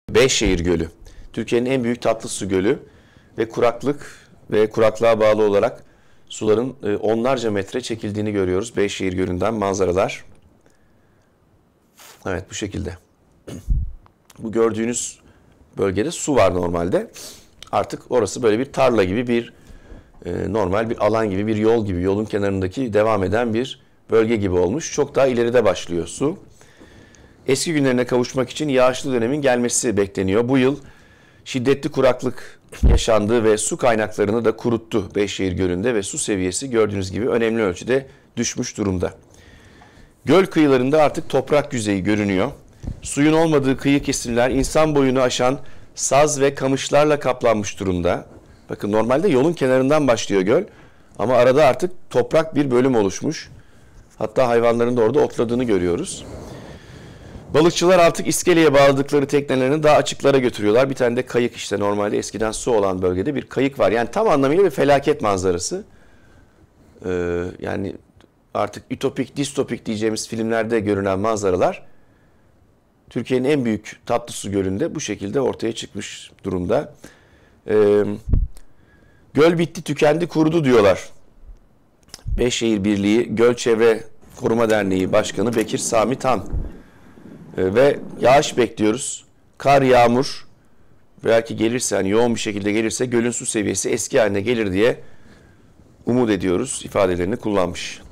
Beyşehir Gölü, Türkiye'nin en büyük tatlı su gölü ve kuraklığa bağlı olarak suların onlarca metre çekildiğini görüyoruz. Beyşehir Gölü'nden manzaralar. Evet, bu şekilde. Bu gördüğünüz bölgede su var normalde. Artık orası böyle bir tarla gibi bir normal bir alan gibi, bir yol gibi, yolun kenarındaki devam eden bir bölge gibi olmuş. Çok daha ileride başlıyor su. Eski günlerine kavuşmak için yağışlı dönemin gelmesi bekleniyor. Bu yıl şiddetli kuraklık yaşandı ve su kaynaklarını da kuruttu Beyşehir Gölü'nde ve su seviyesi gördüğünüz gibi önemli ölçüde düşmüş durumda. Göl kıyılarında artık toprak yüzeyi görünüyor. Suyun olmadığı kıyı kesimler insan boyunu aşan saz ve kamışlarla kaplanmış durumda. Bakın normalde yolun kenarından başlıyor göl ama arada artık toprak bir bölüm oluşmuş. Hatta hayvanların da orada otladığını görüyoruz. Balıkçılar artık iskeleye bağladıkları teknelerini daha açıklara götürüyorlar. Bir tane de kayık, işte normalde eskiden su olan bölgede bir kayık var. Yani tam anlamıyla bir felaket manzarası. Yani artık ütopik, distopik diyeceğimiz filmlerde görünen manzaralar Türkiye'nin en büyük tatlı su gölünde bu şekilde ortaya çıkmış durumda. Göl bitti, tükendi, kurudu diyorlar. Beyşehir Birliği Göl Çevre Koruma Derneği Başkanı Bekir Sami Tan. Ve yağış bekliyoruz. Kar, yağmur belki gelirse, hani yoğun bir şekilde gelirse gölün su seviyesi eski haline gelir diye umut ediyoruz ifadelerini kullanmış.